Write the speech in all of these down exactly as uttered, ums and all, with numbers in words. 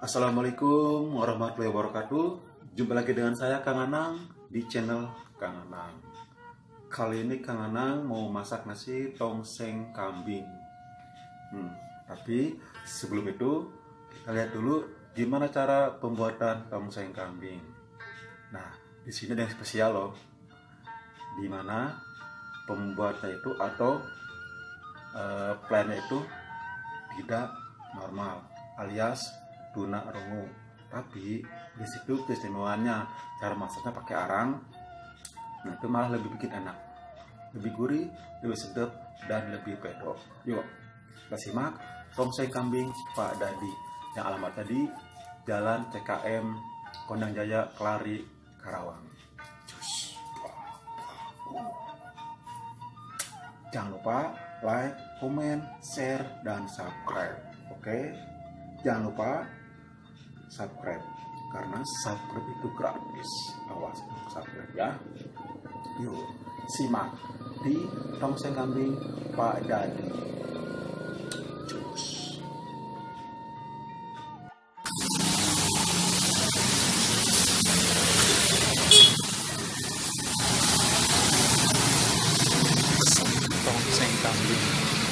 Assalamualaikum warahmatullahi wabarakatuh. Jumpa lagi dengan saya Kang Anang di channel Kang Anang. Kali ini Kang Anang mau masak nasi tongseng kambing. Hmm, tapi sebelum itu kita lihat dulu gimana cara pembuatan tongseng kambing. Nah, di sini ada yang spesial loh. Dimana pembuatnya itu atau uh, plannya itu tidak normal alias tuna rungu, tapi di situ keistimewaannya cara masaknya pakai arang. Nah, itu malah lebih bikin enak, lebih gurih, lebih sedap, dan lebih pedo. Yuk kita simak tongseng kambing Pak Dadi yang alamat tadi Jalan C K M Kondang Jaya, Kelari, Karawang. Cus. Jangan lupa like, komen, share, dan subscribe. Oke, jangan lupa subscribe karena subscribe itu gratis. Awas subscribe ya. Yuk simak di tongseng kambing Pak Dadi. Cus. Tongseng kambing.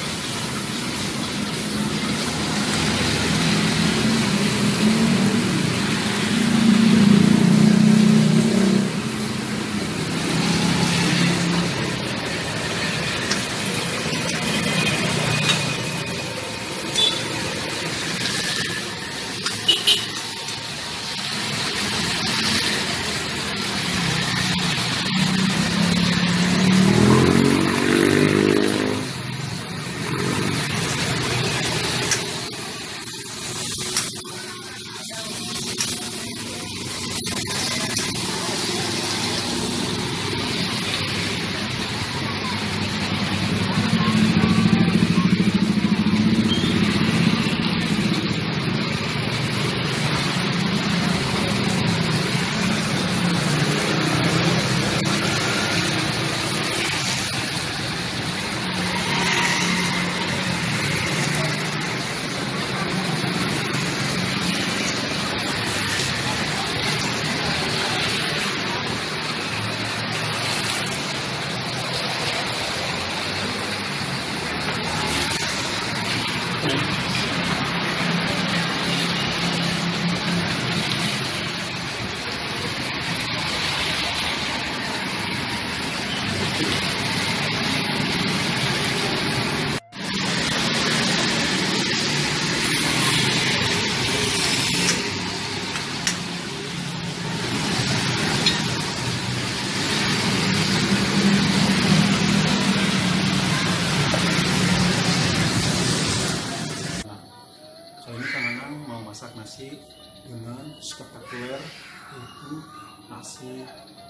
Masak nasi dengan spektakuler, yaitu nasi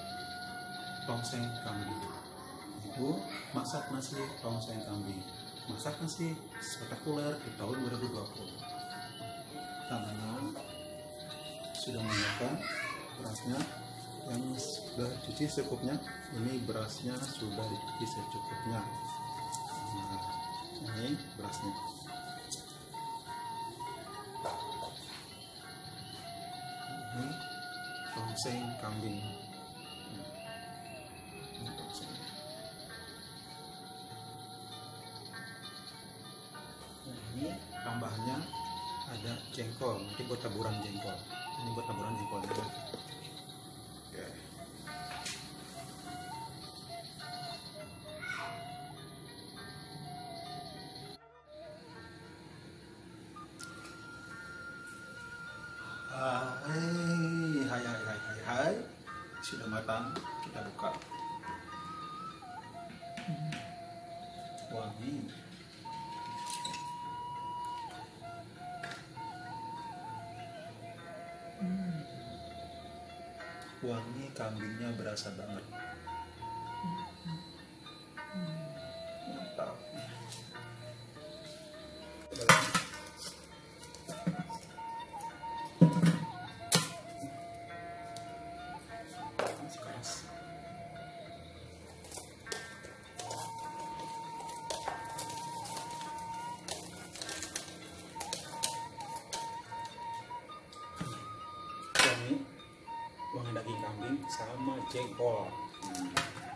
tongseng kambing. Itu masak nasi tongseng kambing, masak nasi spektakuler di tahun dua ribu dua puluh. Tangan sudah menyiapkan berasnya yang sudah dicuci secukupnya. Ini berasnya sudah dicuci secukupnya. Nah, ini berasnya. Ini tongseng kambing. Ini tongseng. Nah, ini tambahannya ada jengkol, nanti buat taburan jengkol. Ini buat taburan jengkolnya. Oke. Hai, hai, hai, hai, hai, hai. Sudah matang, kita buka. Wangi. Hmm. Wangi kambingnya berasa banget. Mantap. nama jengkol. Hmm.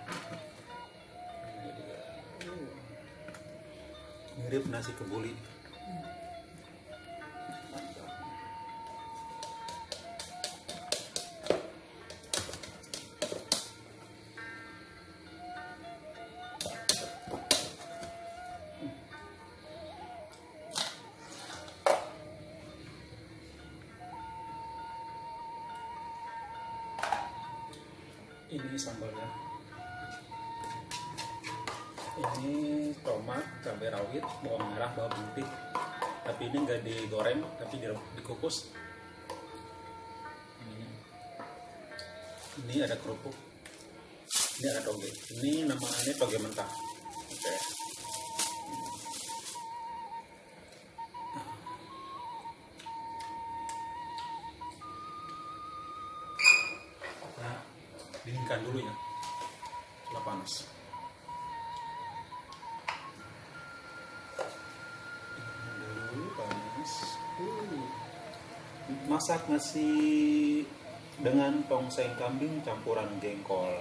Mirip nasi kebuli. Ini sambalnya. Ini tomat, cabai rawit, bawang merah, bawang putih. Tapi ini nggak digoreng, tapi dikukus. Ini, ini ada kerupuk. Ini ada toge. Ini namanya toge mentah. Oke. Nah, dinginkan dulu ya. Setelah panas. Masak nasi dengan tongseng kambing campuran jengkol.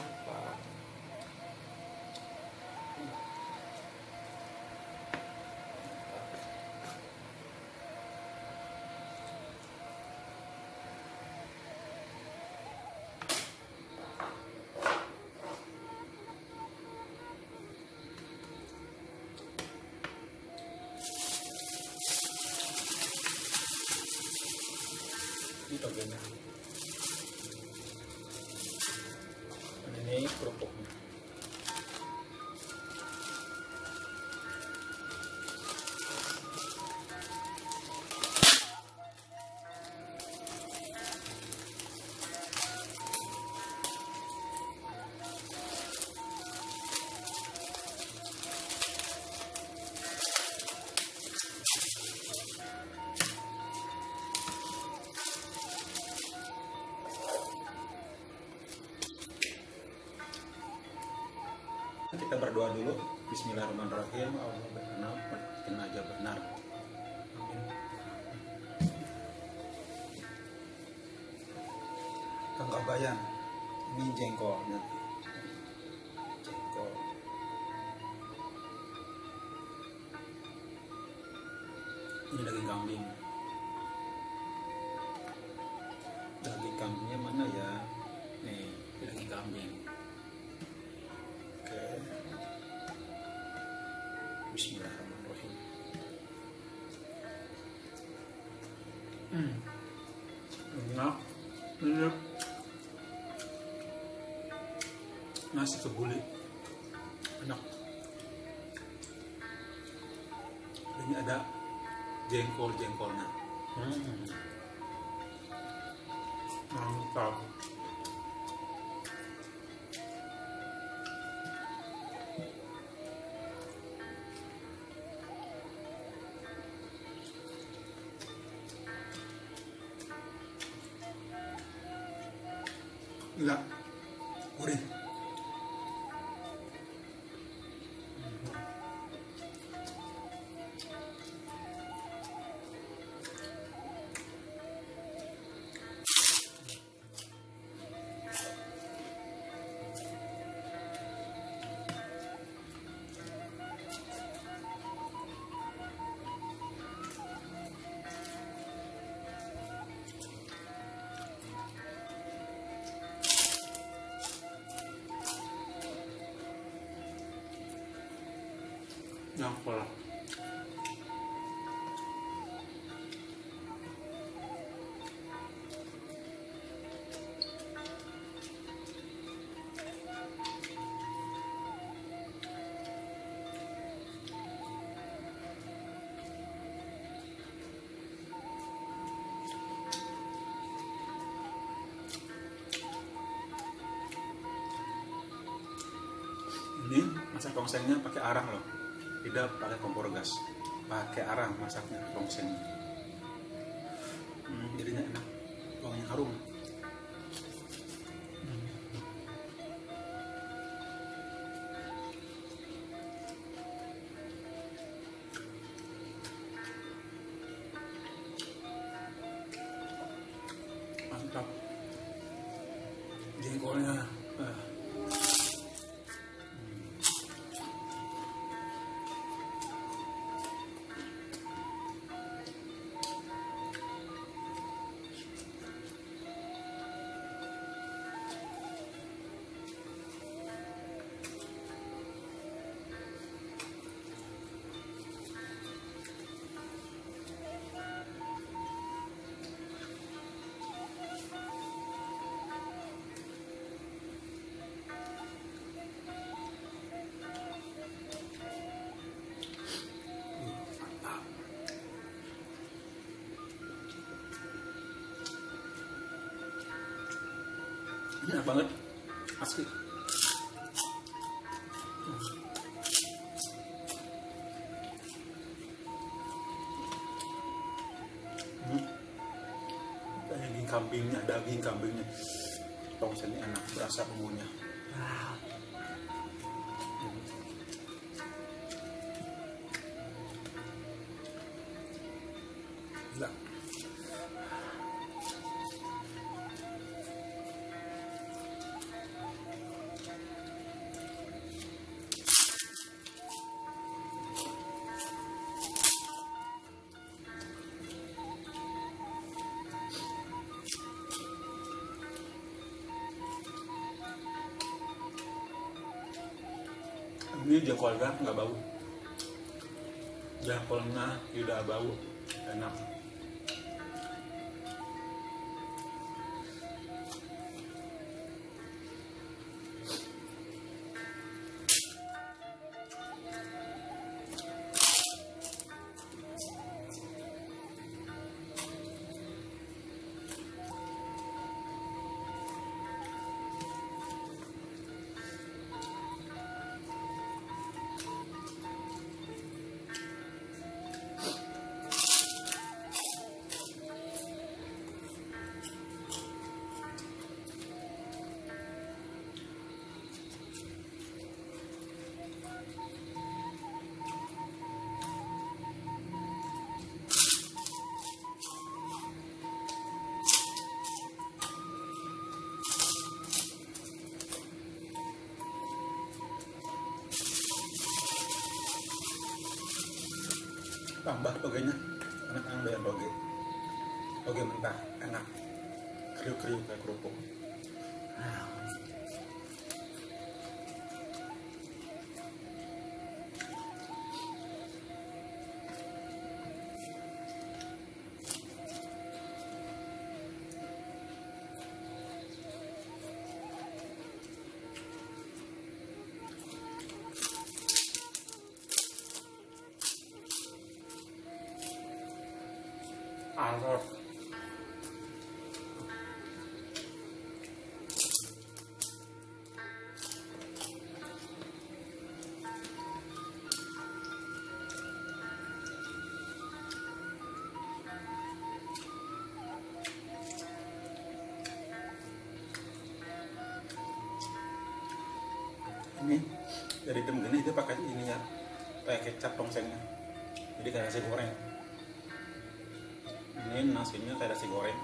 Ini togenya. Dan ini kerupuknya. Kita berdoa dulu. Bismillahirrahmanirrahim. Allah benar, bikin aja benar. Amin. Kang Abayan, ini jengkolnya. Jengkol. Ini daging kambing. Daging kambingnya mana ya? Nih, daging kambing. Bismillahirrahmanirrahim. Hmm. Enak. Enak. Nasi kebuli. Enak. Ini ada jengkol-jengkolnya. Hmm. Mantap. Enggak, gurih. Nyangkol. Ini masak tongsengnya pakai arang loh, tidak pakai kompor gas, pakai arang masaknya tongseng. Hmm, jadinya enak, wanginya harum. Hmm. Mantap, jengkolnya Ah, ah. Ini enak banget, asli. Hmm. Daging kambingnya, daging kambingnya, tongsengnya enak, berasa bumbunya. Ah. Hmm. Gila. Ini jengkolnya nggak bau, jengkolnya tidak bau, enak. Tambah togenya, enak yang doyan toge, toge mentah, enak, kriuk-kriuk kayak kerupuk. Alor. Ini dari tim gini dia pakai ini ya, kayak kecap tongsengnya, jadi kayak nasi goreng. Ini nasinya kayak nasi goreng.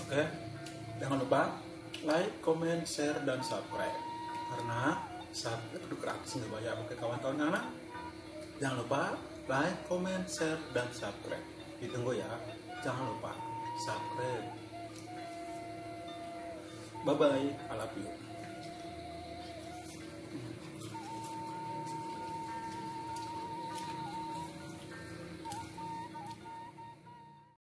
Oke, jangan lupa like, comment, share, dan subscribe. Karena subscribe itu gratis nggak bayar. Oke kawan-kawan anak, jangan lupa like, comment, share, dan subscribe. Ditunggu ya, jangan lupa subscribe. Bye bye, I love you.